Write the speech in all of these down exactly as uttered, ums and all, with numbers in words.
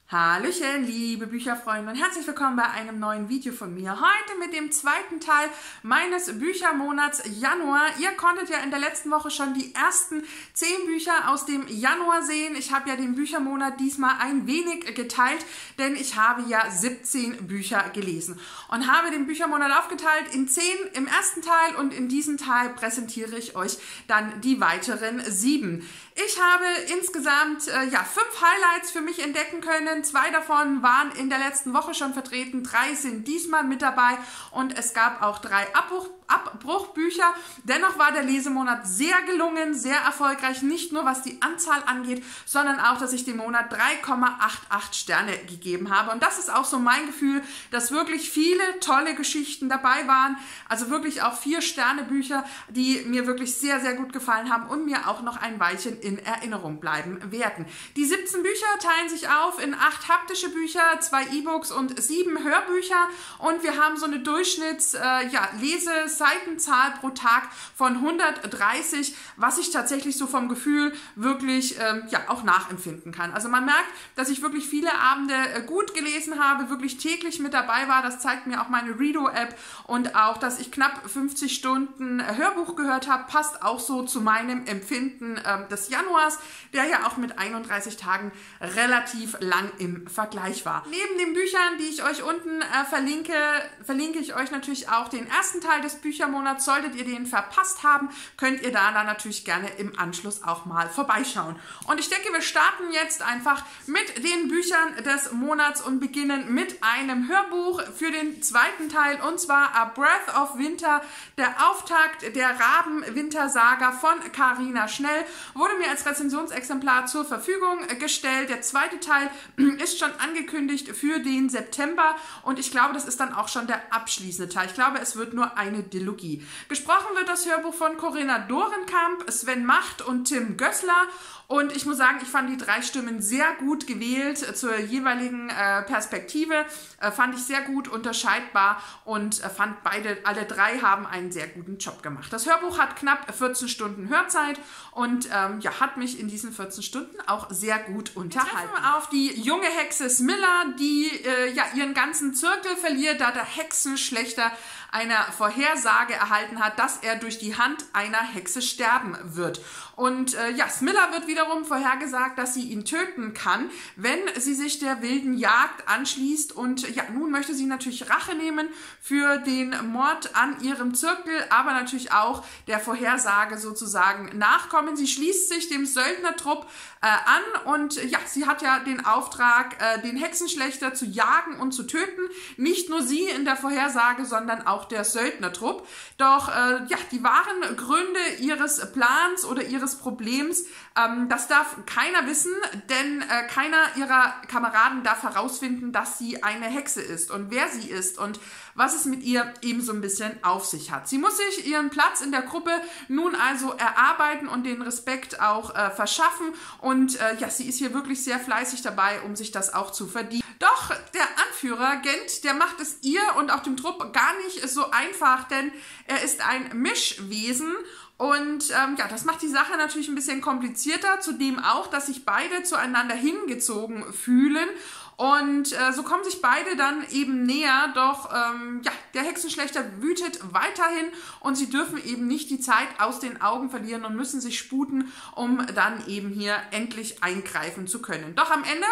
Hallöchen, liebe Bücherfreunde und herzlich willkommen bei einem neuen Video von mir. Heute mit dem zweiten Teil meines Büchermonats Januar. Ihr konntet ja in der letzten Woche schon die ersten zehn Bücher aus dem Januar sehen. Ich habe ja den Büchermonat diesmal ein wenig geteilt, denn ich habe ja siebzehn Bücher gelesen und habe den Büchermonat aufgeteilt in zehn im ersten Teil und in diesem Teil präsentiere ich euch dann die weiteren sieben. Ich habe insgesamt äh, ja, fünf Highlights für mich entdecken können. Zwei davon waren in der letzten Woche schon vertreten, drei sind diesmal mit dabei und es gab auch drei Abbruch Abbruchbücher. Dennoch war der Lesemonat sehr gelungen, sehr erfolgreich, nicht nur was die Anzahl angeht, sondern auch, dass ich dem Monat drei Komma achtundachtzig Sterne gegeben habe. Und das ist auch so mein Gefühl, dass wirklich viele tolle Geschichten dabei waren. Also wirklich auch vier Sterne Bücher, die mir wirklich sehr, sehr gut gefallen haben und mir auch noch ein Weilchen in Erinnerung bleiben werden. Die siebzehn Bücher teilen sich auf in acht haptische Bücher, zwei E-Books und sieben Hörbücher. Und wir haben so eine Durchschnitts, äh, ja, Lese Seitenzahl pro Tag von hundertdreißig, was ich tatsächlich so vom Gefühl wirklich ähm, ja auch nachempfinden kann. Also man merkt, dass ich wirklich viele Abende äh, gut gelesen habe, wirklich täglich mit dabei war. Das zeigt mir auch meine Redo-App und auch, dass ich knapp fünfzig Stunden äh, Hörbuch gehört habe, passt auch so zu meinem Empfinden äh, des Januars, der ja auch mit einunddreißig Tagen relativ lang im Vergleich war. Neben den Büchern, die ich euch unten äh, verlinke, verlinke ich euch natürlich auch den ersten Teil des Büchermonats. Solltet ihr den verpasst haben, könnt ihr da dann natürlich gerne im Anschluss auch mal vorbeischauen. Und ich denke, wir starten jetzt einfach mit den Büchern des Monats und beginnen mit einem Hörbuch für den zweiten Teil, und zwar A Breath of Winter, der Auftakt der Raben-Winter-Saga von Carina Schnell, wurde mir als Rezensionsexemplar zur Verfügung gestellt. Der zweite Teil ist schon angekündigt für den September und ich glaube, das ist dann auch schon der abschließende Teil. Ich glaube, es wird nur eine Dilogie. Gesprochen wird das Hörbuch von Corinna Dorenkamp, Sven Macht und Tim Gößler. Und ich muss sagen, ich fand die drei Stimmen sehr gut gewählt zur jeweiligen äh, Perspektive. Äh, fand ich sehr gut unterscheidbar und äh, fand beide, alle drei haben einen sehr guten Job gemacht. Das Hörbuch hat knapp vierzehn Stunden Hörzeit und ähm, ja, hat mich in diesen vierzehn Stunden auch sehr gut unterhalten. Wir treffen auf die junge Hexe Smilla, die äh, ja ihren ganzen Zirkel verliert, da der Hexenschlechter eine Vorhersage erhalten hat, dass er durch die Hand einer Hexe sterben wird. Und äh, ja, Smilla wird wiederum vorhergesagt, dass sie ihn töten kann, wenn sie sich der wilden Jagd anschließt. Und ja, nun möchte sie natürlich Rache nehmen für den Mord an ihrem Zirkel, aber natürlich auch der Vorhersage sozusagen nachkommen. Sie schließt sich dem Söldnertrupp äh, an und ja, sie hat ja den Auftrag, äh, den Hexenschlechter zu jagen und zu töten. Nicht nur sie in der Vorhersage, sondern auch der Söldnertrupp. Doch äh, ja, die wahren Gründe ihres Plans oder ihres Problems, ähm, das darf keiner wissen, denn äh, keiner ihrer Kameraden darf herausfinden, dass sie eine Hexe ist und wer sie ist und was es mit ihr eben so ein bisschen auf sich hat. Sie muss sich ihren Platz in der Gruppe nun also erarbeiten und den Respekt auch äh, verschaffen und äh, ja, sie ist hier wirklich sehr fleißig dabei, um sich das auch zu verdienen. Doch der Anführer Gent, der macht es ihr und auch dem Trupp gar nicht so einfach, denn er ist ein Mischwesen. Und ähm, ja, das macht die Sache natürlich ein bisschen komplizierter, zudem auch, dass sich beide zueinander hingezogen fühlen und äh, so kommen sich beide dann eben näher, doch ähm, ja, der Hexenschlechter wütet weiterhin und sie dürfen eben nicht die Zeit aus den Augen verlieren und müssen sich sputen, um dann eben hier endlich eingreifen zu können. Doch am Ende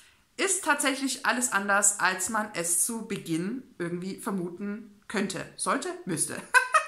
ist tatsächlich alles anders, als man es zu Beginn irgendwie vermuten könnte, sollte, müsste.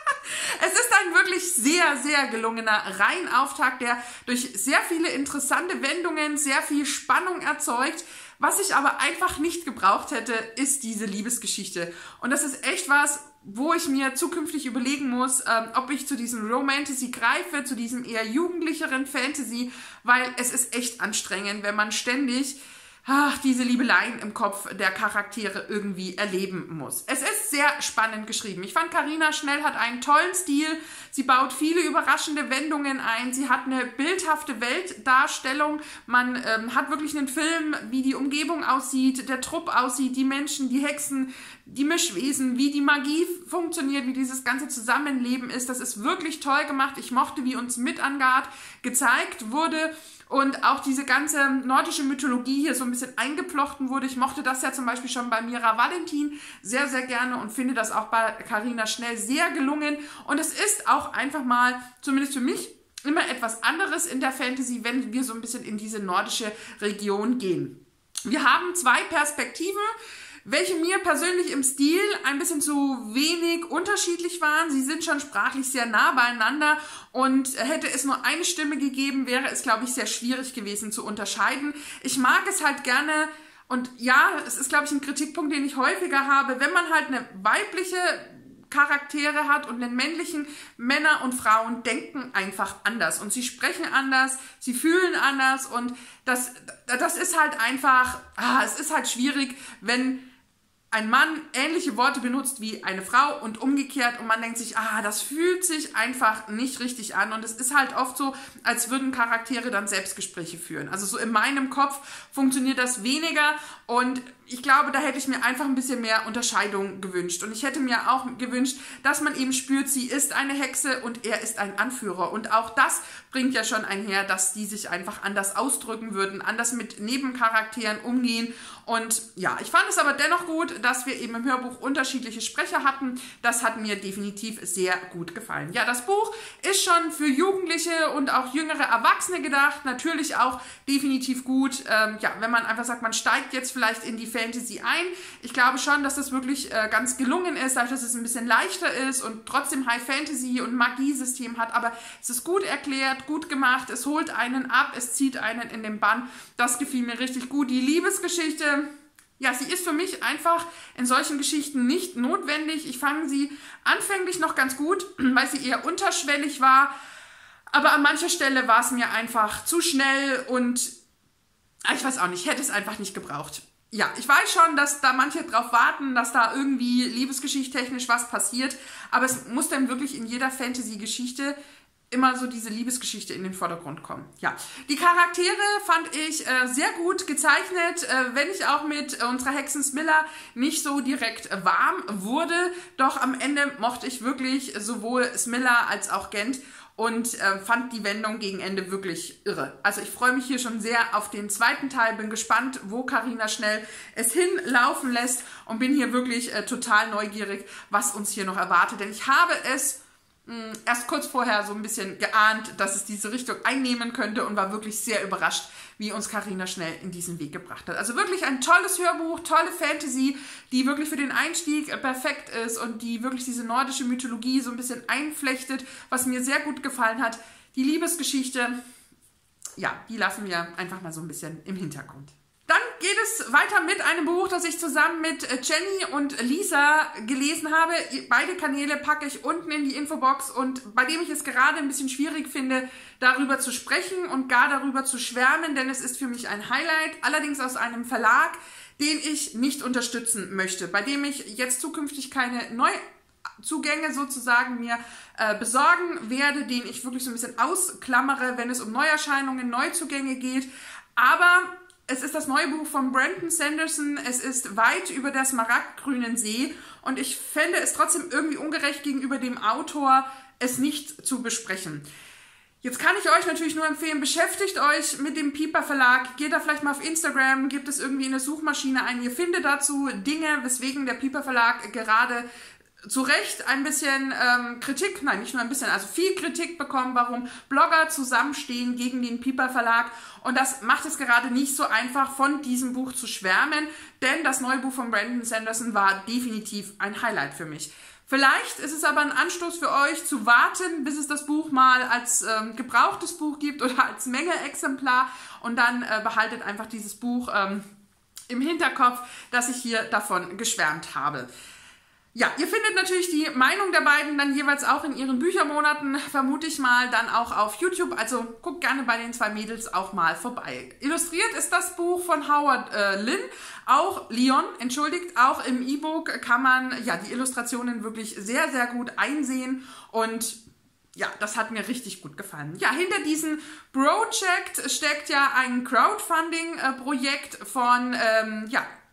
Es ist ein wirklich sehr, sehr gelungener Reihenauftakt, der durch sehr viele interessante Wendungen sehr viel Spannung erzeugt. Was ich aber einfach nicht gebraucht hätte, ist diese Liebesgeschichte. Und das ist echt was, wo ich mir zukünftig überlegen muss, ähm, ob ich zu diesem Romantasy greife, zu diesem eher jugendlicheren Fantasy, weil es ist echt anstrengend, wenn man ständig ach, diese Liebeleien im Kopf der Charaktere irgendwie erleben muss. Es ist sehr spannend geschrieben. Ich fand, Carina Schnell hat einen tollen Stil. Sie baut viele überraschende Wendungen ein. Sie hat eine bildhafte Weltdarstellung. Man ähm, hat wirklich einen Film, wie die Umgebung aussieht, der Trupp aussieht, die Menschen, die Hexen, die Mischwesen, wie die Magie funktioniert, wie dieses ganze Zusammenleben ist. Das ist wirklich toll gemacht. Ich mochte, wie uns mit Angard gezeigt wurde. und auch diese ganze nordische Mythologie hier so ein bisschen eingeflochten wurde. Ich mochte das ja zum Beispiel schon bei Mira Valentin sehr, sehr gerne und finde das auch bei Carina Schnell sehr gelungen. Und es ist auch einfach mal, zumindest für mich, immer etwas anderes in der Fantasy, wenn wir so ein bisschen in diese nordische Region gehen. Wir haben zwei Perspektiven, welche mir persönlich im Stil ein bisschen zu wenig unterschiedlich waren. Sie sind schon sprachlich sehr nah beieinander und hätte es nur eine Stimme gegeben, wäre es, glaube ich, sehr schwierig gewesen zu unterscheiden. Ich mag es halt gerne und ja, es ist, glaube ich, ein Kritikpunkt, den ich häufiger habe, wenn man halt eine weibliche Charaktere hat und den männlichen, Männer und Frauen denken einfach anders und sie sprechen anders, sie fühlen anders und das, das ist halt einfach, ah, es ist halt schwierig, wenn ein Mann ähnliche Worte benutzt wie eine Frau und umgekehrt und man denkt sich, ah, das fühlt sich einfach nicht richtig an und es ist halt oft so, als würden Charaktere dann Selbstgespräche führen. Also so in meinem Kopf funktioniert das weniger und ich glaube, da hätte ich mir einfach ein bisschen mehr Unterscheidung gewünscht und ich hätte mir auch gewünscht, dass man eben spürt, sie ist eine Hexe und er ist ein Anführer und auch das bringt ja schon einher, dass die sich einfach anders ausdrücken würden, anders mit Nebencharakteren umgehen und ja, ich fand es aber dennoch gut, dass wir eben im Hörbuch unterschiedliche Sprecher hatten. Das hat mir definitiv sehr gut gefallen. Ja, das Buch ist schon für Jugendliche und auch jüngere Erwachsene gedacht. Natürlich auch definitiv gut, ähm, ja, wenn man einfach sagt, man steigt jetzt vielleicht in die Fantasy ein. Ich glaube schon, dass das wirklich äh, ganz gelungen ist, dadurch, dass es ein bisschen leichter ist und trotzdem High Fantasy und Magiesystem hat. Aber es ist gut erklärt, gut gemacht. Es holt einen ab, es zieht einen in den Bann. Das gefiel mir richtig gut. Die Liebesgeschichte, ja, sie ist für mich einfach in solchen Geschichten nicht notwendig. Ich fand sie anfänglich noch ganz gut, weil sie eher unterschwellig war. Aber an mancher Stelle war es mir einfach zu schnell und ich weiß auch nicht, hätte es einfach nicht gebraucht. Ja, ich weiß schon, dass da manche drauf warten, dass da irgendwie liebesgeschichtstechnisch was passiert. Aber es muss dann wirklich in jeder Fantasy-Geschichte immer so diese Liebesgeschichte in den Vordergrund kommen. Ja, die Charaktere fand ich äh, sehr gut gezeichnet, äh, wenn ich auch mit äh, unserer Hexen Smilla nicht so direkt äh, warm wurde. Doch am Ende mochte ich wirklich sowohl Smilla als auch Gent und äh, fand die Wendung gegen Ende wirklich irre. Also ich freue mich hier schon sehr auf den zweiten Teil, bin gespannt, wo Carina Schnell es hinlaufen lässt und bin hier wirklich äh, total neugierig, was uns hier noch erwartet. Denn ich habe es erst kurz vorher so ein bisschen geahnt, dass es diese Richtung einnehmen könnte und war wirklich sehr überrascht, wie uns Carina Schnell in diesen Weg gebracht hat. Also wirklich ein tolles Hörbuch, tolle Fantasy, die wirklich für den Einstieg perfekt ist und die wirklich diese nordische Mythologie so ein bisschen einflechtet, was mir sehr gut gefallen hat. Die Liebesgeschichte, ja, die lassen wir einfach mal so ein bisschen im Hintergrund. Dann geht es weiter mit einem Buch, das ich zusammen mit Jenny und Lisa gelesen habe. Beide Kanäle packe ich unten in die Infobox und bei dem ich es gerade ein bisschen schwierig finde, darüber zu sprechen und gar darüber zu schwärmen, denn es ist für mich ein Highlight, allerdings aus einem Verlag, den ich nicht unterstützen möchte, bei dem ich jetzt zukünftig keine Neuzugänge sozusagen mir äh, besorgen werde, den ich wirklich so ein bisschen ausklammere, wenn es um Neuerscheinungen, Neuzugänge geht, aber es ist das neue Buch von Brandon Sanderson, es ist Weit über der smaragdgrünen See und ich fände es trotzdem irgendwie ungerecht gegenüber dem Autor, es nicht zu besprechen. Jetzt kann ich euch natürlich nur empfehlen, beschäftigt euch mit dem Piper Verlag, geht da vielleicht mal auf Instagram, gebt es irgendwie in eine Suchmaschine ein, ihr findet dazu Dinge, weswegen der Piper Verlag gerade zu Recht ein bisschen ähm, Kritik, nein, nicht nur ein bisschen, also viel Kritik bekommen, warum Blogger zusammenstehen gegen den Piper Verlag und das macht es gerade nicht so einfach, von diesem Buch zu schwärmen, denn das neue Buch von Brandon Sanderson war definitiv ein Highlight für mich. Vielleicht ist es aber ein Anstoß für euch zu warten, bis es das Buch mal als ähm, gebrauchtes Buch gibt oder als Menge-Exemplar und dann äh, behaltet einfach dieses Buch ähm, im Hinterkopf, dass ich hier davon geschwärmt habe. Ja, ihr findet natürlich die Meinung der beiden dann jeweils auch in ihren Büchermonaten, vermute ich mal, dann auch auf YouTube. Also guckt gerne bei den zwei Mädels auch mal vorbei. Illustriert ist das Buch von Howard äh, Lynn, auch Leon, entschuldigt, auch im E-Book kann man ja die Illustrationen wirklich sehr, sehr gut einsehen und ja, das hat mir richtig gut gefallen. Ja, hinter diesem Projekt steckt ja ein Crowdfunding-Projekt von, ähm, ja,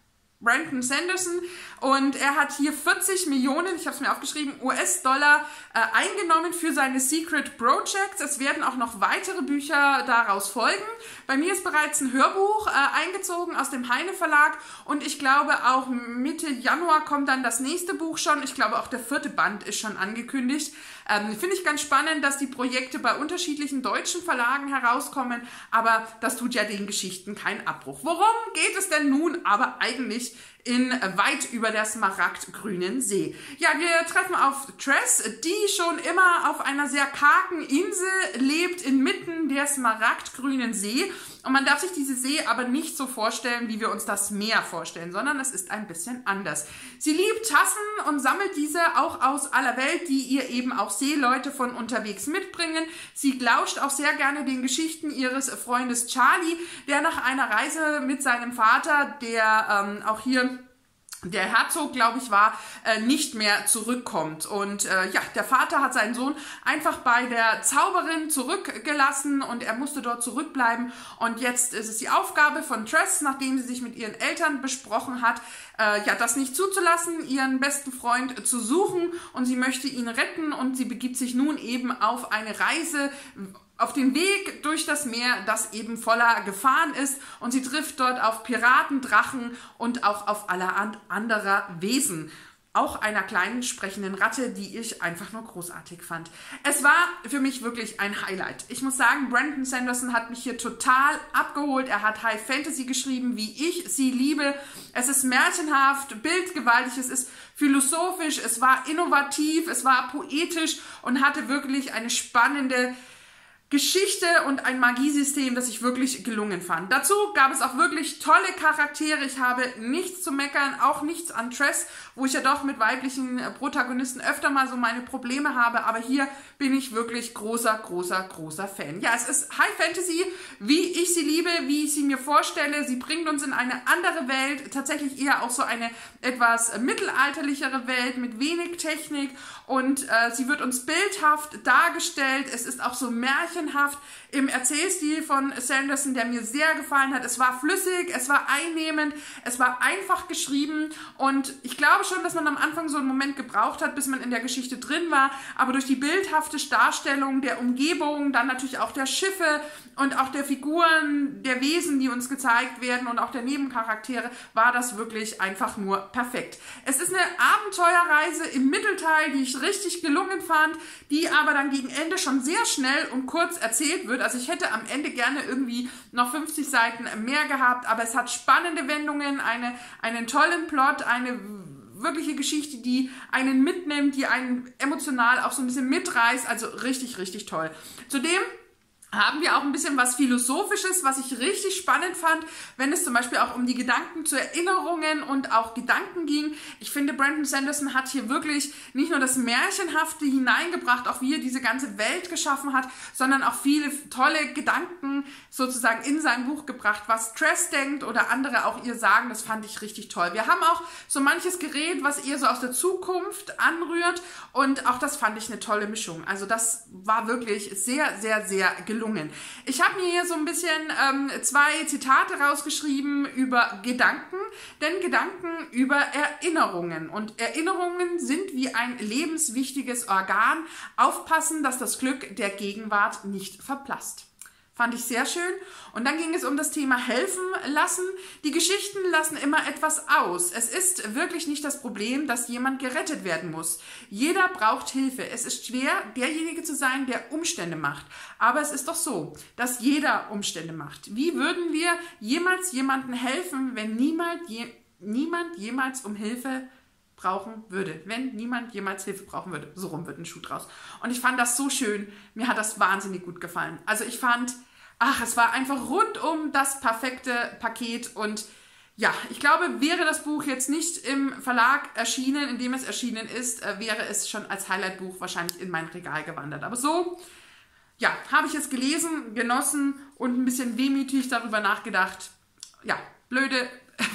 Brandon Sanderson, und er hat hier vierzig Millionen, ich habe es mir aufgeschrieben, U S-Dollar äh, eingenommen für seine Secret Projects. Es werden auch noch weitere Bücher daraus folgen. Bei mir ist bereits ein Hörbuch äh, eingezogen aus dem Heine Verlag, und ich glaube auch Mitte Januar kommt dann das nächste Buch schon. Ich glaube auch der vierte Band ist schon angekündigt. Ähm, Finde ich ganz spannend, dass die Projekte bei unterschiedlichen deutschen Verlagen herauskommen, aber das tut ja den Geschichten keinen Abbruch. Worum geht es denn nun aber eigentlich in weit über der smaragdgrünen See? Ja, wir treffen auf Tress, die schon immer auf einer sehr kargen Insel lebt, inmitten der smaragdgrünen See. Und man darf sich diese See aber nicht so vorstellen, wie wir uns das Meer vorstellen, sondern es ist ein bisschen anders. Sie liebt Tassen und sammelt diese auch aus aller Welt, die ihr eben auch Seeleute von unterwegs mitbringen. Sie lauscht auch sehr gerne den Geschichten ihres Freundes Charlie, der nach einer Reise mit seinem Vater, der ähm, auch hier der Herzog, glaube ich, war, äh, nicht mehr zurückkommt. Und äh, ja, der Vater hat seinen Sohn einfach bei der Zauberin zurückgelassen und er musste dort zurückbleiben. Und jetzt ist es die Aufgabe von Tress, nachdem sie sich mit ihren Eltern besprochen hat, äh, ja, das nicht zuzulassen, ihren besten Freund zu suchen, und sie möchte ihn retten, und sie begibt sich nun eben auf eine Reise, auf den Weg durch das Meer, das eben voller Gefahren ist, und sie trifft dort auf Piraten, Drachen und auch auf allerhand anderer Wesen. Auch einer kleinen sprechenden Ratte, die ich einfach nur großartig fand. Es war für mich wirklich ein Highlight. Ich muss sagen, Brandon Sanderson hat mich hier total abgeholt. Er hat High Fantasy geschrieben, wie ich sie liebe. Es ist märchenhaft, bildgewaltig, es ist philosophisch, es war innovativ, es war poetisch und hatte wirklich eine spannende Geschichte und ein Magiesystem, das ich wirklich gelungen fand. Dazu gab es auch wirklich tolle Charaktere. Ich habe nichts zu meckern, auch nichts an Tress, wo ich ja doch mit weiblichen Protagonisten öfter mal so meine Probleme habe, aber hier bin ich wirklich großer, großer, großer Fan. Ja, es ist High Fantasy, wie ich sie liebe, wie ich sie mir vorstelle. Sie bringt uns in eine andere Welt, tatsächlich eher auch so eine etwas mittelalterlichere Welt mit wenig Technik, und äh, sie wird uns bildhaft dargestellt. Es ist auch so märchenhaft im Erzählstil von Sanderson, der mir sehr gefallen hat. Es war flüssig, es war einnehmend, es war einfach geschrieben, und ich glaube schon, dass man am Anfang so einen Moment gebraucht hat, bis man in der Geschichte drin war, aber durch die bildhafte Darstellung der Umgebung, dann natürlich auch der Schiffe und auch der Figuren, der Wesen, die uns gezeigt werden, und auch der Nebencharaktere, war das wirklich einfach nur perfekt. Es ist eine Abenteuerreise im Mittelteil, die ich richtig gelungen fand, die aber dann gegen Ende schon sehr schnell und kurz erzählt wird. Also ich hätte am Ende gerne irgendwie noch fünfzig Seiten mehr gehabt, aber es hat spannende Wendungen, eine, einen tollen Plot, eine wirkliche Geschichte, die einen mitnimmt, die einen emotional auch so ein bisschen mitreißt. Also richtig, richtig toll. Zudem haben wir auch ein bisschen was Philosophisches, was ich richtig spannend fand, wenn es zum Beispiel auch um die Gedanken zu Erinnerungen und auch Gedanken ging. Ich finde, Brandon Sanderson hat hier wirklich nicht nur das Märchenhafte hineingebracht, auch wie er diese ganze Welt geschaffen hat, sondern auch viele tolle Gedanken sozusagen in sein Buch gebracht, was Tress denkt oder andere auch ihr sagen. Das fand ich richtig toll. Wir haben auch so manches Gerät, was eher so aus der Zukunft anrührt, und auch das fand ich eine tolle Mischung. Also das war wirklich sehr, sehr, sehr gelungen. Ich habe mir hier so ein bisschen ähm, zwei Zitate rausgeschrieben über Gedanken, denn Gedanken über Erinnerungen. Und Erinnerungen sind wie ein lebenswichtiges Organ. Aufpassen, dass das Glück der Gegenwart nicht verblasst. Fand ich sehr schön. Und dann ging es um das Thema helfen lassen. Die Geschichten lassen immer etwas aus. Es ist wirklich nicht das Problem, dass jemand gerettet werden muss. Jeder braucht Hilfe. Es ist schwer, derjenige zu sein, der Umstände macht. Aber es ist doch so, dass jeder Umstände macht. Wie würden wir jemals jemandem helfen, wenn niemand, je, niemand jemals um Hilfe brauchen würde, wenn niemand jemals Hilfe brauchen würde. So rum wird ein Schuh draus. Und ich fand das so schön. Mir hat das wahnsinnig gut gefallen. Also ich fand, ach, es war einfach rundum das perfekte Paket. Und ja, ich glaube, wäre das Buch jetzt nicht im Verlag erschienen, in dem es erschienen ist, wäre es schon als Highlight-Buch wahrscheinlich in mein Regal gewandert. Aber so, ja, habe ich es gelesen, genossen und ein bisschen wehmütig darüber nachgedacht. Ja, blöde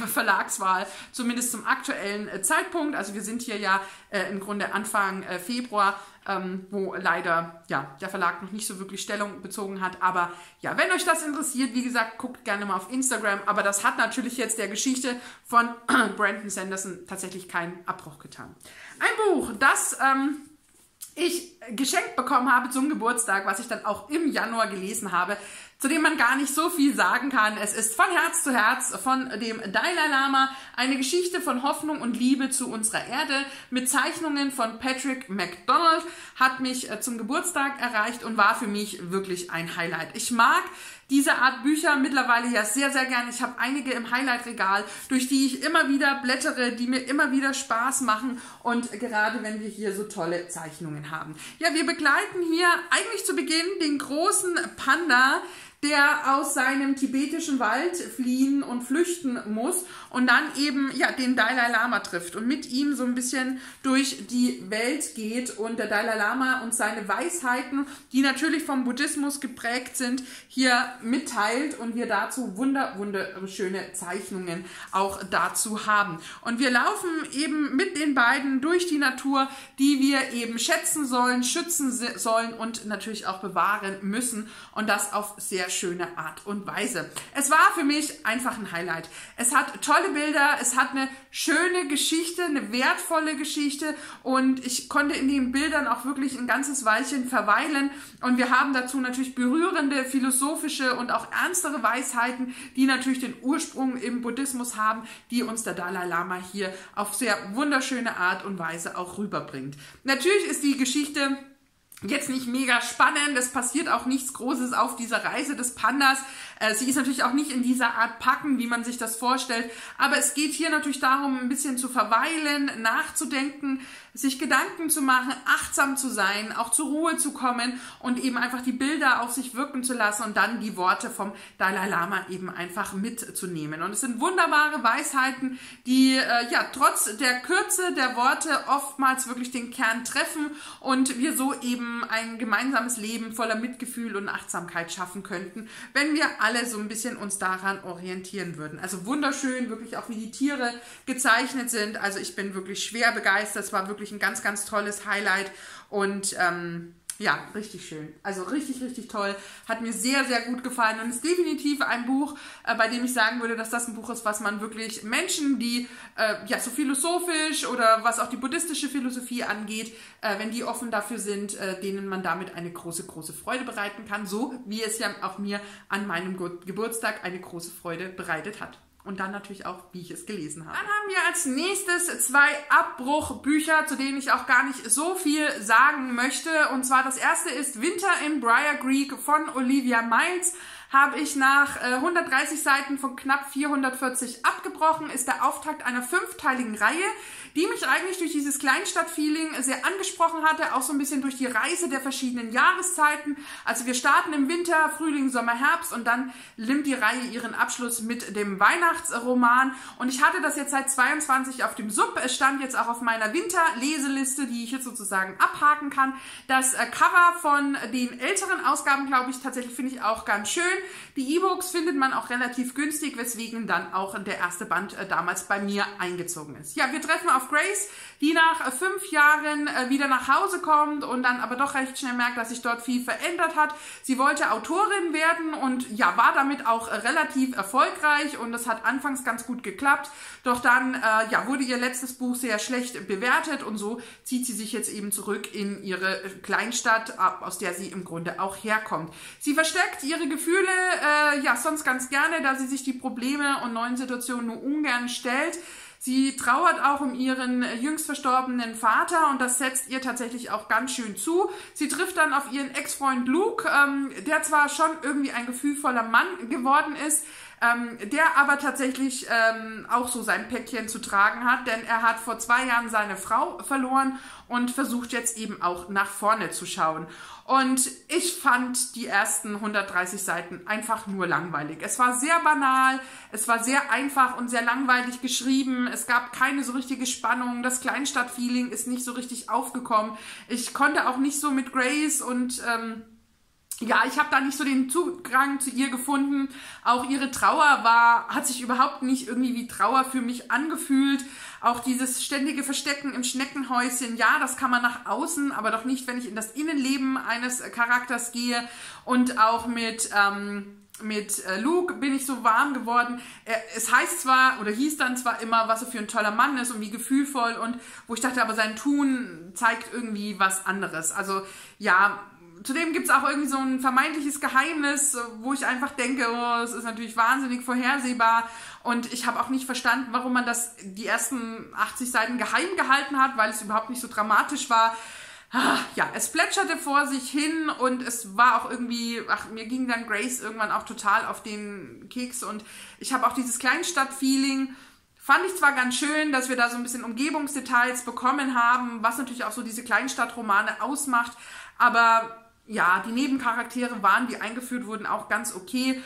Verlagswahl, zumindest zum aktuellen äh, Zeitpunkt. Also wir sind hier ja äh, im Grunde Anfang äh, Februar, ähm, wo leider ja, der Verlag noch nicht so wirklich Stellung bezogen hat. Aber ja, wenn euch das interessiert, wie gesagt, guckt gerne mal auf Instagram. Aber das hat natürlich jetzt der Geschichte von Brandon Sanderson tatsächlich keinen Abbruch getan. Ein Buch, das ähm, ich geschenkt bekommen habe zum Geburtstag, was ich dann auch im Januar gelesen habe, zu dem man gar nicht so viel sagen kann. Es ist von Herz zu Herz von dem Dalai Lama, eine Geschichte von Hoffnung und Liebe zu unserer Erde mit Zeichnungen von Patrick McDonald, hat mich zum Geburtstag erreicht und war für mich wirklich ein Highlight. Ich mag diese Art Bücher mittlerweile ja sehr, sehr gerne. Ich habe einige im Highlight-Regal, durch die ich immer wieder blättere, die mir immer wieder Spaß machen, und gerade wenn wir hier so tolle Zeichnungen haben. Ja, wir begleiten hier eigentlich zu Beginn den großen Panda, der aus seinem tibetischen Wald fliehen und flüchten muss und dann eben ja den Dalai Lama trifft und mit ihm so ein bisschen durch die Welt geht und der Dalai Lama und seine Weisheiten, die natürlich vom Buddhismus geprägt sind, hier mitteilt und wir dazu wunder, wunderschöne Zeichnungen auch dazu haben. Und wir laufen eben mit den beiden durch die Natur, die wir eben schätzen sollen, schützen sollen und natürlich auch bewahren müssen, und das auf sehr schöne Art und Weise. Es war für mich einfach ein Highlight. Es hat tolle Bilder, es hat eine schöne Geschichte, eine wertvolle Geschichte, und ich konnte in den Bildern auch wirklich ein ganzes Weilchen verweilen, und wir haben dazu natürlich berührende, philosophische und auch ernstere Weisheiten, die natürlich den Ursprung im Buddhismus haben, die uns der Dalai Lama hier auf sehr wunderschöne Art und Weise auch rüberbringt. Natürlich ist die Geschichte jetzt nicht mega spannend, es passiert auch nichts Großes auf dieser Reise des Pandas. Äh, sie ist natürlich auch nicht in dieser Art packen, wie man sich das vorstellt, aber es geht hier natürlich darum, ein bisschen zu verweilen, nachzudenken, sich Gedanken zu machen, achtsam zu sein, auch zur Ruhe zu kommen und eben einfach die Bilder auf sich wirken zu lassen und dann die Worte vom Dalai Lama eben einfach mitzunehmen. Und es sind wunderbare Weisheiten, die äh, ja trotz der Kürze der Worte oftmals wirklich den Kern treffen und wir so eben ein gemeinsames Leben voller Mitgefühl und Achtsamkeit schaffen könnten, wenn wir alle so ein bisschen uns daran orientieren würden. Also wunderschön, wirklich auch wie die Tiere gezeichnet sind. Also ich bin wirklich schwer begeistert. Es war wirklich ein ganz, ganz tolles Highlight und ähm, ja, richtig schön. Also richtig, richtig toll. Hat mir sehr, sehr gut gefallen und ist definitiv ein Buch, äh, bei dem ich sagen würde, dass das ein Buch ist, was man wirklich Menschen, die äh, ja so philosophisch oder was auch die buddhistische Philosophie angeht, äh, wenn die offen dafür sind, äh, denen man damit eine große, große Freude bereiten kann, so wie es ja auch mir an meinem Ge Geburtstag eine große Freude bereitet hat. Und dann natürlich auch, wie ich es gelesen habe. Dann haben wir als nächstes zwei Abbruchbücher, zu denen ich auch gar nicht so viel sagen möchte. Und zwar das erste ist Winter in Briar Creek von Olivia Miles. Habe ich nach äh, hundertdreißig Seiten von knapp vierhundertvierzig abgebrochen. Ist der Auftakt einer fünfteiligen Reihe, die mich eigentlich durch dieses Kleinstadt-Feeling sehr angesprochen hatte, auch so ein bisschen durch die Reise der verschiedenen Jahreszeiten. Also wir starten im Winter, Frühling, Sommer, Herbst und dann nimmt die Reihe ihren Abschluss mit dem Weihnachtsroman. Und ich hatte das jetzt seit zweiundzwanzig auf dem Sub. Es stand jetzt auch auf meiner Winterleseliste, die ich jetzt sozusagen abhaken kann. Das äh, Cover von den älteren Ausgaben, glaube ich, tatsächlich finde ich auch ganz schön. Die E-Books findet man auch relativ günstig, weswegen dann auch der erste Band äh, damals bei mir eingezogen ist. Ja, wir treffen auf Grace, die nach äh, fünf Jahren äh, wieder nach Hause kommt und dann aber doch recht schnell merkt, dass sich dort viel verändert hat. Sie wollte Autorin werden und ja, war damit auch äh, relativ erfolgreich und das hat anfangs ganz gut geklappt. Doch dann äh, ja, wurde ihr letztes Buch sehr schlecht bewertet und so zieht sie sich jetzt eben zurück in ihre Kleinstadt, aus der sie im Grunde auch herkommt. Sie versteckt ihre Gefühle äh, ja sonst ganz gerne, da sie sich die Probleme und neuen Situationen nur ungern stellt. Sie trauert auch um ihren jüngst verstorbenen Vater und das setzt ihr tatsächlich auch ganz schön zu. Sie trifft dann auf ihren Ex-Freund Luke, ähm, der zwar schon irgendwie ein gefühlvoller Mann geworden ist, ähm, der aber tatsächlich ähm, auch so sein Päckchen zu tragen hat, denn er hat vor zwei Jahren seine Frau verloren und versucht jetzt eben auch nach vorne zu schauen. Und ich fand die ersten hundertdreißig Seiten einfach nur langweilig. Es war sehr banal, es war sehr einfach und sehr langweilig geschrieben. Es gab keine so richtige Spannung. Das Kleinstadt-Feeling ist nicht so richtig aufgekommen. Ich konnte auch nicht so mit Grace und ähm, ja, ich habe da nicht so den Zugang zu ihr gefunden. Auch ihre Trauer war, hat sich überhaupt nicht irgendwie wie Trauer für mich angefühlt. Auch dieses ständige Verstecken im Schneckenhäuschen, ja, das kann man nach außen, aber doch nicht, wenn ich in das Innenleben eines Charakters gehe. Und auch mit... Ähm, Mit Luke bin ich so warm geworden. Es heißt zwar, oder hieß dann zwar immer, was er für ein toller Mann ist und wie gefühlvoll, und wo ich dachte, aber sein Tun zeigt irgendwie was anderes. Also ja, zudem gibt es auch irgendwie so ein vermeintliches Geheimnis, wo ich einfach denke, oh, es ist natürlich wahnsinnig vorhersehbar, und ich habe auch nicht verstanden, warum man das die ersten achtzig Seiten geheim gehalten hat, weil es überhaupt nicht so dramatisch war. Ja, es plätscherte vor sich hin, und es war auch irgendwie, ach, mir ging dann Grace irgendwann auch total auf den Keks, und ich habe auch dieses Kleinstadt-Feeling, fand ich zwar ganz schön, dass wir da so ein bisschen Umgebungsdetails bekommen haben, was natürlich auch so diese Kleinstadtromane ausmacht, aber ja, die Nebencharaktere waren, die eingeführt wurden, auch ganz okay.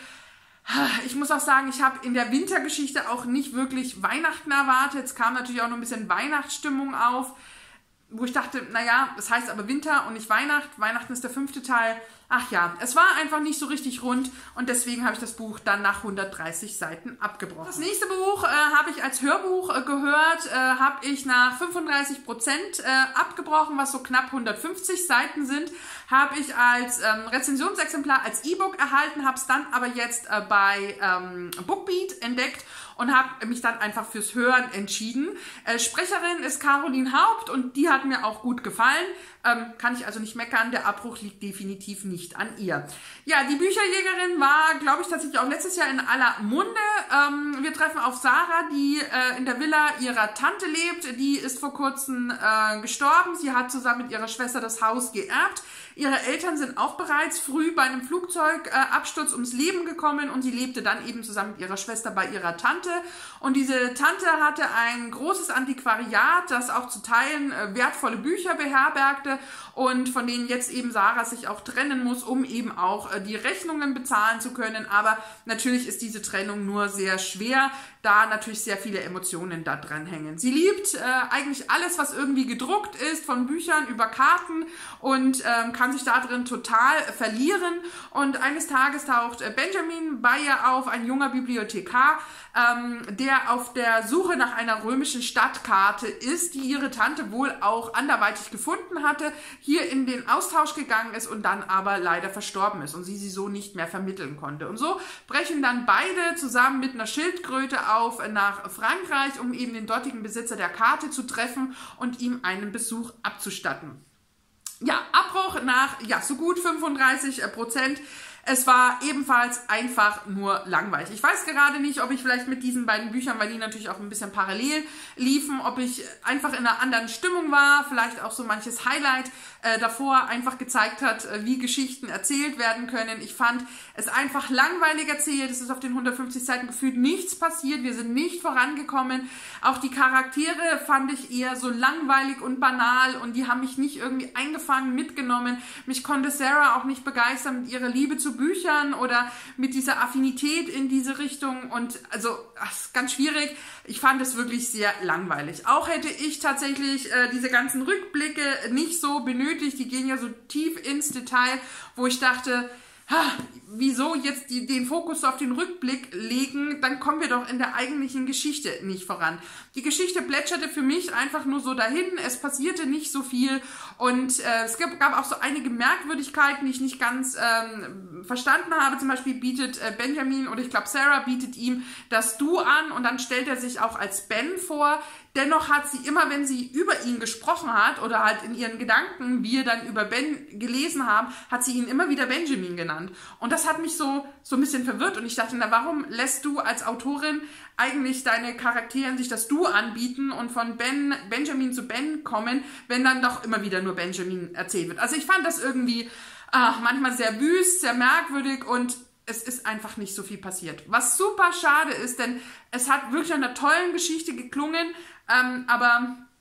Ich muss auch sagen, ich habe in der Wintergeschichte auch nicht wirklich Weihnachten erwartet. Es kam natürlich auch noch ein bisschen Weihnachtsstimmung auf, wo ich dachte, naja, das heißt aber Winter und nicht Weihnacht. Weihnachten ist der fünfte Teil. Ach ja, es war einfach nicht so richtig rund, und deswegen habe ich das Buch dann nach hundertdreißig Seiten abgebrochen. Das nächste Buch äh, habe ich als Hörbuch äh, gehört, äh, habe ich nach fünfunddreißig Prozent äh, abgebrochen, was so knapp hundertfünfzig Seiten sind. Habe ich als ähm, Rezensionsexemplar, als E-Book erhalten, habe es dann aber jetzt äh, bei ähm, Bookbeat entdeckt und habe mich dann einfach fürs Hören entschieden. Äh, Sprecherin ist Caroline Haupt, und die hat mir auch gut gefallen. Ähm, kann ich also nicht meckern, der Abbruch liegt definitiv nicht an ihr. Ja, die Bücherjägerin war, glaube ich, tatsächlich auch letztes Jahr in aller Munde. Ähm, wir treffen auf Sarah, die äh, in der Villa ihrer Tante lebt. Die ist vor kurzem äh, gestorben. Sie hat zusammen mit ihrer Schwester das Haus geerbt. Ihre Eltern sind auch bereits früh bei einem Flugzeugabsturz ums Leben gekommen, und sie lebte dann eben zusammen mit ihrer Schwester bei ihrer Tante. Und diese Tante hatte ein großes Antiquariat, das auch zu Teilen wertvolle Bücher beherbergte, und von denen jetzt eben Sarah sich auch trennen muss, um eben auch die Rechnungen bezahlen zu können. Aber natürlich ist diese Trennung nur sehr schwer, da natürlich sehr viele Emotionen da dran hängen. Sie liebt äh, eigentlich alles, was irgendwie gedruckt ist, von Büchern über Karten, und ähm, kann sich da drin total verlieren. Und eines Tages taucht Benjamin bei ihr auf, ein junger Bibliothekar, ähm, der auf der Suche nach einer römischen Stadtkarte ist, die ihre Tante wohl auch anderweitig gefunden hatte, hier in den Austausch gegangen ist und dann aber leider verstorben ist und sie sie so nicht mehr vermitteln konnte. Und so brechen dann beide zusammen mit einer Schildkröte auf nach Frankreich, um eben den dortigen Besitzer der Karte zu treffen und ihm einen Besuch abzustatten. Ja, Abbruch nach ja so gut fünfunddreißig Prozent. Es war ebenfalls einfach nur langweilig. Ich weiß gerade nicht, ob ich vielleicht mit diesen beiden Büchern, weil die natürlich auch ein bisschen parallel liefen, ob ich einfach in einer anderen Stimmung war, vielleicht auch so manches Highlight äh, davor einfach gezeigt hat, äh, wie Geschichten erzählt werden können. Ich fand es einfach langweilig erzählt. Es ist auf den hundertfünfzig Seiten gefühlt nichts passiert. Wir sind nicht vorangekommen. Auch die Charaktere fand ich eher so langweilig und banal, und die haben mich nicht irgendwie eingefangen, mitgenommen. Mich konnte Sarah auch nicht begeistern mit ihrer Liebe zu Büchern oder mit dieser Affinität in diese Richtung, und also ach, ist ganz schwierig. Ich fand es wirklich sehr langweilig. Auch hätte ich tatsächlich äh, diese ganzen Rückblicke nicht so benötigt. Die gehen ja so tief ins Detail, wo ich dachte, ha, wieso jetzt die, den Fokus auf den Rückblick legen, dann kommen wir doch in der eigentlichen Geschichte nicht voran. Die Geschichte plätscherte für mich einfach nur so dahin, es passierte nicht so viel, und äh, es gab, gab auch so einige Merkwürdigkeiten, die ich nicht ganz ähm, verstanden habe. Zum Beispiel bietet äh, Benjamin, oder ich glaube Sarah bietet ihm das Du an, und dann stellt er sich auch als Ben vor. Dennoch hat sie immer, wenn sie über ihn gesprochen hat oder halt in ihren Gedanken, wir dann über Ben gelesen haben, hat sie ihn immer wieder Benjamin genannt. Und das hat mich so, so ein bisschen verwirrt, und ich dachte, na, warum lässt du als Autorin eigentlich deine Charaktere sich das Du anbieten und von Ben, Benjamin zu Ben kommen, wenn dann doch immer wieder nur Benjamin erzählt wird. Also ich fand das irgendwie ach, manchmal sehr wüst, sehr merkwürdig, und es ist einfach nicht so viel passiert. Was super schade ist, denn es hat wirklich an einer tollen Geschichte geklungen, ähm, aber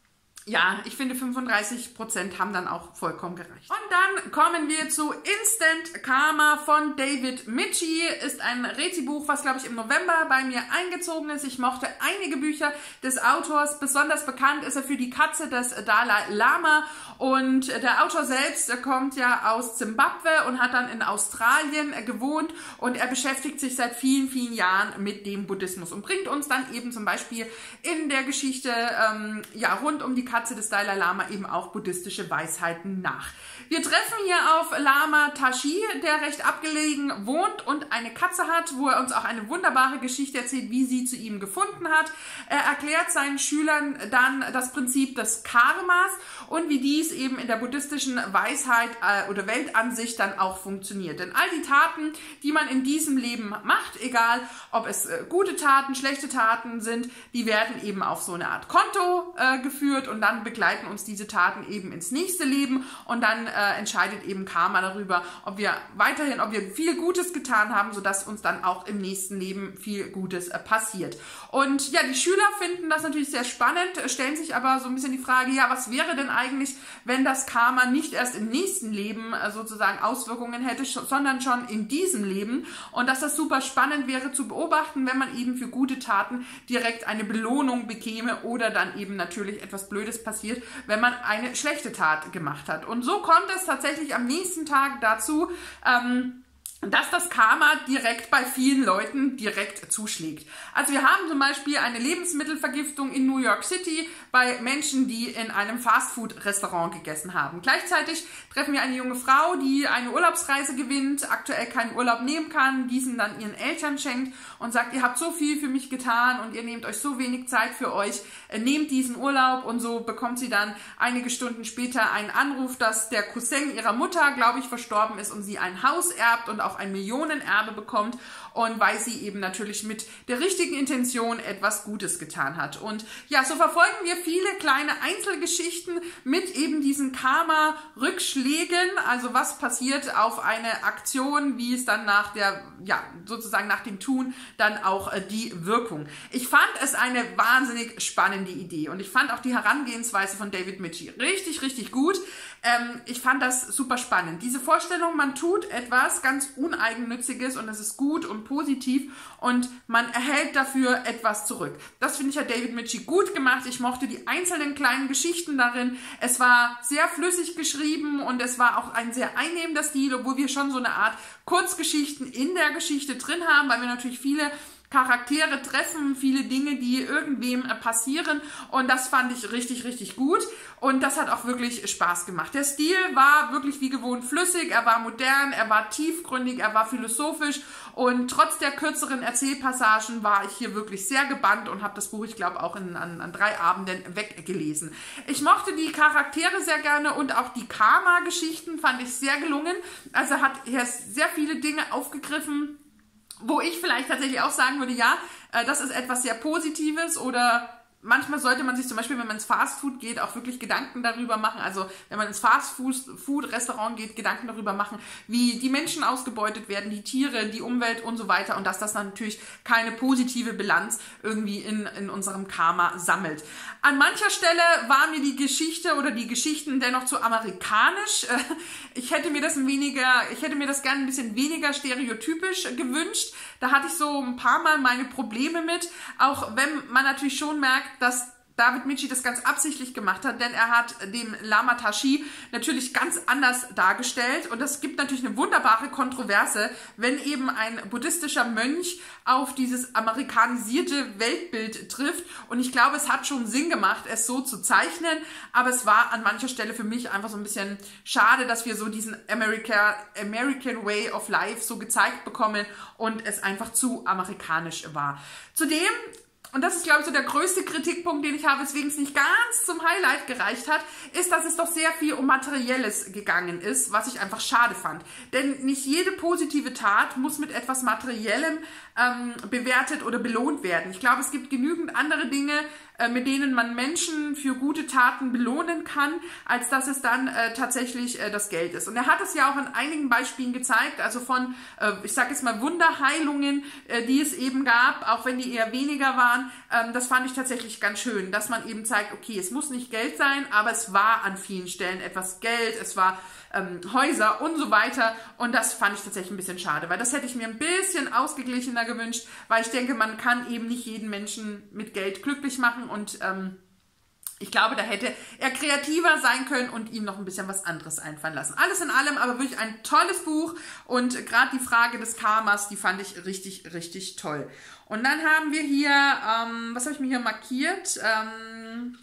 ja, ich finde fünfunddreißig Prozent haben dann auch vollkommen gereicht. Und dann kommen wir zu Instant Karma von David Michie. Ist ein Rätselbuch, was glaube ich im November bei mir eingezogen ist. Ich mochte einige Bücher des Autors. Besonders bekannt ist er für die Katze des Dalai Lama. Und der Autor selbst kommt ja aus Zimbabwe und hat dann in Australien gewohnt. Und er beschäftigt sich seit vielen, vielen Jahren mit dem Buddhismus und bringt uns dann eben zum Beispiel in der Geschichte ähm, ja, rund um die Katze des Dalai Lama eben auch buddhistische Weisheiten nach. Wir treffen hier auf Lama Tashi, der recht abgelegen wohnt und eine Katze hat, wo er uns auch eine wunderbare Geschichte erzählt, wie sie zu ihm gefunden hat. Er erklärt seinen Schülern dann das Prinzip des Karmas und wie dies eben in der buddhistischen Weisheit äh, oder Weltansicht dann auch funktioniert. Denn all die Taten, die man in diesem Leben macht, egal ob es äh, gute Taten, schlechte Taten sind, die werden eben auf so eine Art Konto äh, geführt und dann begleiten uns diese Taten eben ins nächste Leben und dann äh, entscheidet eben Karma darüber, ob wir weiterhin, ob wir viel Gutes getan haben, sodass uns dann auch im nächsten Leben viel Gutes äh, passiert. Und ja, die Schüler finden das natürlich sehr spannend, stellen sich aber so ein bisschen die Frage, ja, was wäre denn eigentlich, wenn das Karma nicht erst im nächsten Leben äh, sozusagen Auswirkungen hätte, sondern schon in diesem Leben und dass das super spannend wäre zu beobachten, wenn man eben für gute Taten direkt eine Belohnung bekäme oder dann eben natürlich etwas Blödes passiert, wenn man eine schlechte Tat gemacht hat. Und so kommt es tatsächlich am nächsten Tag dazu, ähm, dass das Karma direkt bei vielen Leuten direkt zuschlägt. Also wir haben zum Beispiel eine Lebensmittelvergiftung in New York City bei Menschen, die in einem Fastfood-Restaurant gegessen haben. Gleichzeitig treffen wir eine junge Frau, die eine Urlaubsreise gewinnt, aktuell keinen Urlaub nehmen kann, diesen dann ihren Eltern schenkt und sagt, ihr habt so viel für mich getan und ihr nehmt euch so wenig Zeit für euch, nehmt diesen Urlaub, und so bekommt sie dann einige Stunden später einen Anruf, dass der Cousin ihrer Mutter, glaube ich, verstorben ist und sie ein Haus erbt und auch ein Millionenerbe bekommt, und weil sie eben natürlich mit der richtigen Intention etwas Gutes getan hat. Und ja, so verfolgen wir viele kleine Einzelgeschichten mit eben diesen Karma-Rückschlägen, also was passiert auf eine Aktion, wie es dann nach der, ja, sozusagen nach dem Tun dann auch äh, die Wirkung. Ich fand es eine wahnsinnig spannende Idee und ich fand auch die Herangehensweise von David Michie richtig, richtig gut. Ähm, ich fand das super spannend. Diese Vorstellung, man tut etwas ganz Uneigennütziges und es ist gut und positiv und man erhält dafür etwas zurück. Das finde ich, hat David Michie gut gemacht. Ich mochte die einzelnen kleinen Geschichten darin. Es war sehr flüssig geschrieben und es war auch ein sehr einnehmender Stil, obwohl wir schon so eine Art Kurzgeschichten in der Geschichte drin haben, weil wir natürlich viele Charaktere treffen, viele Dinge, die irgendwem passieren, und das fand ich richtig, richtig gut und das hat auch wirklich Spaß gemacht. Der Stil war wirklich wie gewohnt flüssig, er war modern, er war tiefgründig, er war philosophisch und trotz der kürzeren Erzählpassagen war ich hier wirklich sehr gebannt und habe das Buch, ich glaube, auch in, an, an drei Abenden weggelesen. Ich mochte die Charaktere sehr gerne und auch die Karma-Geschichten fand ich sehr gelungen. Also hat er sehr viele Dinge aufgegriffen, wo ich vielleicht tatsächlich auch sagen würde, ja, äh, das ist etwas sehr Positives, oder manchmal sollte man sich zum Beispiel, wenn man ins Fastfood geht, auch wirklich Gedanken darüber machen, also wenn man ins Fastfood-Restaurant geht, Gedanken darüber machen, wie die Menschen ausgebeutet werden, die Tiere, die Umwelt und so weiter, und dass das dann natürlich keine positive Bilanz irgendwie in, in unserem Karma sammelt. An mancher Stelle war mir die Geschichte oder die Geschichten dennoch zu amerikanisch. Ich hätte mir das weniger, ich hätte mir das gerne ein bisschen weniger stereotypisch gewünscht. Da hatte ich so ein paar Mal meine Probleme mit, auch wenn man natürlich schon merkt, dass David Michie das ganz absichtlich gemacht hat, denn er hat dem Lama Tashi natürlich ganz anders dargestellt, und es gibt natürlich eine wunderbare Kontroverse, wenn eben ein buddhistischer Mönch auf dieses amerikanisierte Weltbild trifft, und ich glaube, es hat schon Sinn gemacht, es so zu zeichnen, aber es war an mancher Stelle für mich einfach so ein bisschen schade, dass wir so diesen America, American Way of Life so gezeigt bekommen und es einfach zu amerikanisch war. Zudem, und das ist, glaube ich, so der größte Kritikpunkt, den ich habe, weswegen es nicht ganz zum Highlight gereicht hat, ist, dass es doch sehr viel um Materielles gegangen ist, was ich einfach schade fand. Denn nicht jede positive Tat muss mit etwas Materiellem ähm, bewertet oder belohnt werden. Ich glaube, es gibt genügend andere Dinge, äh, mit denen man Menschen für gute Taten belohnen kann, als dass es dann äh, tatsächlich äh, das Geld ist. Und er hat es ja auch in einigen Beispielen gezeigt, also von, äh, ich sage jetzt mal, Wunderheilungen, äh, die es eben gab, auch wenn die eher weniger waren. Ähm, das fand ich tatsächlich ganz schön, dass man eben zeigt, okay, es muss nicht Geld sein, aber es war an vielen Stellen etwas Geld, es war ähm, Häuser und so weiter. Und das fand ich tatsächlich ein bisschen schade, weil das hätte ich mir ein bisschen ausgeglichener gewünscht, weil ich denke, man kann eben nicht jeden Menschen mit Geld glücklich machen und ähm, ich glaube, da hätte er kreativer sein können und ihm noch ein bisschen was anderes einfallen lassen. Alles in allem aber wirklich ein tolles Buch und gerade die Frage des Karmas, die fand ich richtig, richtig toll. Und dann haben wir hier, ähm, was habe ich mir hier markiert? Ähm,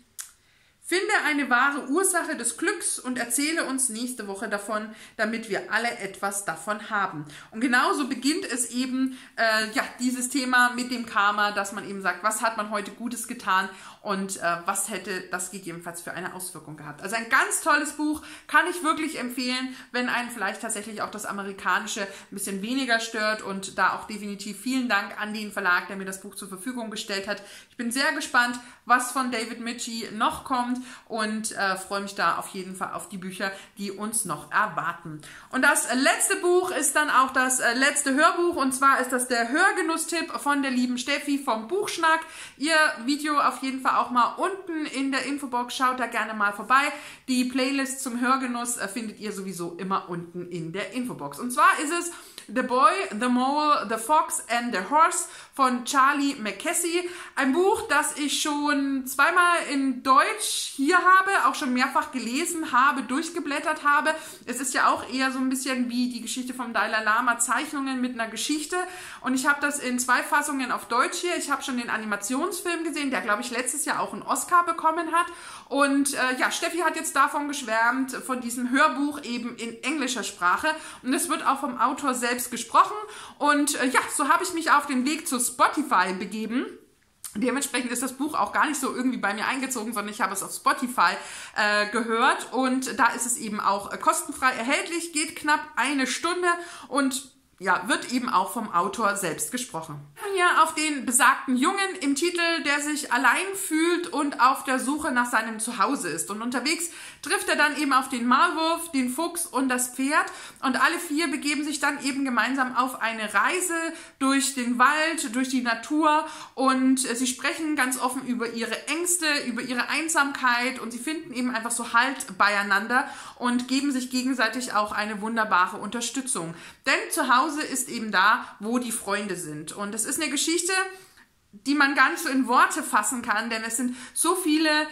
Finde eine wahre Ursache des Glücks und erzähle uns nächste Woche davon, damit wir alle etwas davon haben. Und genauso beginnt es eben, äh, ja, dieses Thema mit dem Karma, dass man eben sagt, was hat man heute Gutes getan und äh, was hätte das gegebenenfalls für eine Auswirkung gehabt. Also ein ganz tolles Buch, kann ich wirklich empfehlen, wenn einen vielleicht tatsächlich auch das Amerikanische ein bisschen weniger stört und da auch definitiv vielen Dank an den Verlag, der mir das Buch zur Verfügung gestellt hat. Ich bin sehr gespannt, was von David Michie noch kommt und äh, freue mich da auf jeden Fall auf die Bücher, die uns noch erwarten. Und das letzte Buch ist dann auch das äh, letzte Hörbuch und zwar ist das der Hörgenusstipp von der lieben Steffi vom Buchschnack. Ihr Video auf jeden Fall auch mal unten in der Infobox, schaut da gerne mal vorbei. Die Playlist zum Hörgenuss äh, findet ihr sowieso immer unten in der Infobox. Und zwar ist es The Boy, The Mole, The Fox and the Horse von Charlie Mackesy. Ein Buch, das ich schon zweimal in Deutsch hier habe, auch schon mehrfach gelesen habe, durchgeblättert habe. Es ist ja auch eher so ein bisschen wie die Geschichte vom Dalai Lama, Zeichnungen mit einer Geschichte. Und ich habe das in zwei Fassungen auf Deutsch hier. Ich habe schon den Animationsfilm gesehen, der, glaube ich, letztes Jahr auch einen Oscar bekommen hat. Und äh, ja, Steffi hat jetzt davon geschwärmt, von diesem Hörbuch eben in englischer Sprache. Und es wird auch vom Autor selbst gesprochen und äh, ja, so habe ich mich auf den Weg zu Spotify begeben. Dementsprechend ist das Buch auch gar nicht so irgendwie bei mir eingezogen, sondern ich habe es auf Spotify äh, gehört und da ist es eben auch äh, kostenfrei erhältlich, geht knapp eine Stunde und ja, wird eben auch vom Autor selbst gesprochen. Hier auf den besagten Jungen im Titel, der sich allein fühlt und auf der Suche nach seinem Zuhause ist. Und unterwegs trifft er dann eben auf den Maulwurf, den Fuchs und das Pferd. Und alle vier begeben sich dann eben gemeinsam auf eine Reise durch den Wald, durch die Natur. Und sie sprechen ganz offen über ihre Ängste, über ihre Einsamkeit. Und sie finden eben einfach so Halt beieinander und geben sich gegenseitig auch eine wunderbare Unterstützung. Denn zu Hause ist eben da, wo die Freunde sind. Und es ist eine Geschichte, die man gar nicht so in Worte fassen kann, denn es sind so viele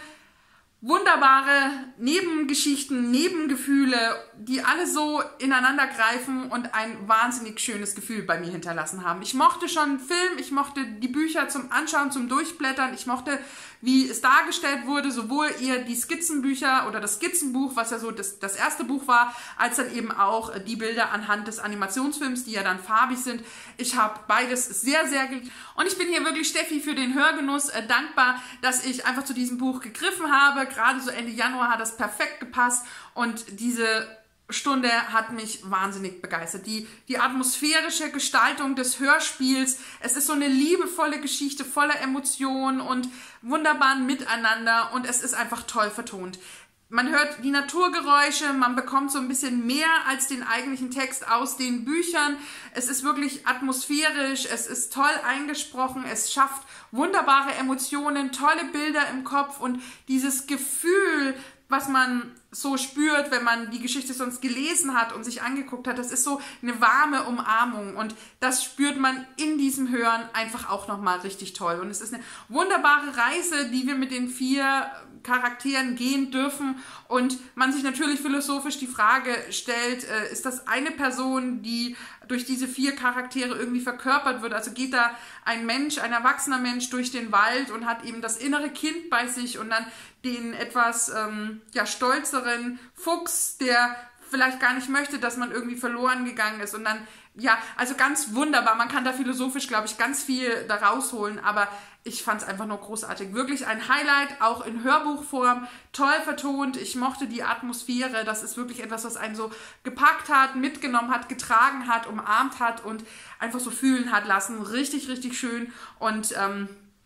wunderbare Nebengeschichten, Nebengefühle, die alle so ineinander greifen und ein wahnsinnig schönes Gefühl bei mir hinterlassen haben. Ich mochte schon Film, ich mochte die Bücher zum Anschauen, zum Durchblättern, ich mochte, wie es dargestellt wurde, sowohl eher die Skizzenbücher oder das Skizzenbuch, was ja so das, das erste Buch war, als dann eben auch die Bilder anhand des Animationsfilms, die ja dann farbig sind. Ich habe beides sehr, sehr geliebt. Und ich bin hier wirklich Steffi für den Hörgenuss äh, dankbar, dass ich einfach zu diesem Buch gegriffen habe. Gerade so Ende Januar hat das perfekt gepasst und diese Stunde hat mich wahnsinnig begeistert. Die, die atmosphärische Gestaltung des Hörspiels, es ist so eine liebevolle Geschichte voller Emotionen und wunderbaren Miteinander und es ist einfach toll vertont. Man hört die Naturgeräusche, man bekommt so ein bisschen mehr als den eigentlichen Text aus den Büchern. Es ist wirklich atmosphärisch, es ist toll eingesprochen, es schafft wunderbare Emotionen, tolle Bilder im Kopf und dieses Gefühl, was man so spürt, wenn man die Geschichte sonst gelesen hat und sich angeguckt hat, das ist so eine warme Umarmung und das spürt man in diesem Hören einfach auch nochmal richtig toll. Und es ist eine wunderbare Reise, die wir mit den vier Charakteren gehen dürfen und man sich natürlich philosophisch die Frage stellt, äh, ist das eine Person, die durch diese vier Charaktere irgendwie verkörpert wird? Also geht da ein Mensch, ein erwachsener Mensch durch den Wald und hat eben das innere Kind bei sich und dann den etwas ähm, ja, stolzeren Fuchs, der vielleicht gar nicht möchte, dass man irgendwie verloren gegangen ist und dann, ja, also ganz wunderbar. Man kann da philosophisch, glaube ich, ganz viel da rausholen, aber ich fand es einfach nur großartig. Wirklich ein Highlight, auch in Hörbuchform, toll vertont. Ich mochte die Atmosphäre. Das ist wirklich etwas, was einen so gepackt hat, mitgenommen hat, getragen hat, umarmt hat und einfach so fühlen hat lassen. Richtig, richtig schön und ähm,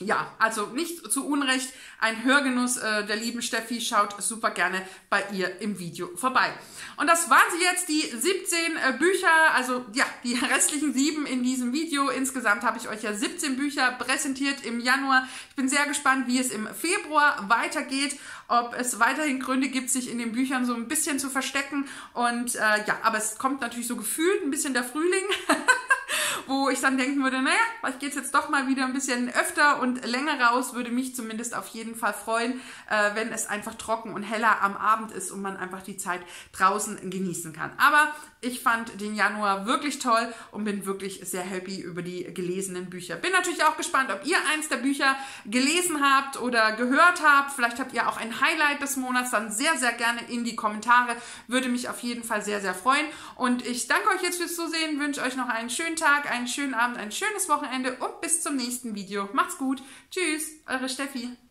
Ja, also nicht zu Unrecht ein Hörgenuss äh, der lieben Steffi. Schaut super gerne bei ihr im Video vorbei. Und das waren sie jetzt, die siebzehn äh, Bücher, also ja, die restlichen sieben in diesem Video. Insgesamt habe ich euch ja siebzehn Bücher präsentiert im Januar. Ich bin sehr gespannt, wie es im Februar weitergeht, ob es weiterhin Gründe gibt, sich in den Büchern so ein bisschen zu verstecken. Und äh, ja, aber es kommt natürlich so gefühlt ein bisschen der Frühling. Wo ich dann denken würde, naja, vielleicht geht es jetzt doch mal wieder ein bisschen öfter und länger raus, würde mich zumindest auf jeden Fall freuen, äh, wenn es einfach trocken und heller am Abend ist und man einfach die Zeit draußen genießen kann. Aber ich fand den Januar wirklich toll und bin wirklich sehr happy über die gelesenen Bücher. Bin natürlich auch gespannt, ob ihr eins der Bücher gelesen habt oder gehört habt. Vielleicht habt ihr auch ein Highlight des Monats, dann sehr, sehr gerne in die Kommentare. Würde mich auf jeden Fall sehr, sehr freuen. Und ich danke euch jetzt fürs Zusehen, wünsche euch noch einen schönen Tag, einen schönen Abend, ein schönes Wochenende und bis zum nächsten Video. Macht's gut. Tschüss, eure Steffi.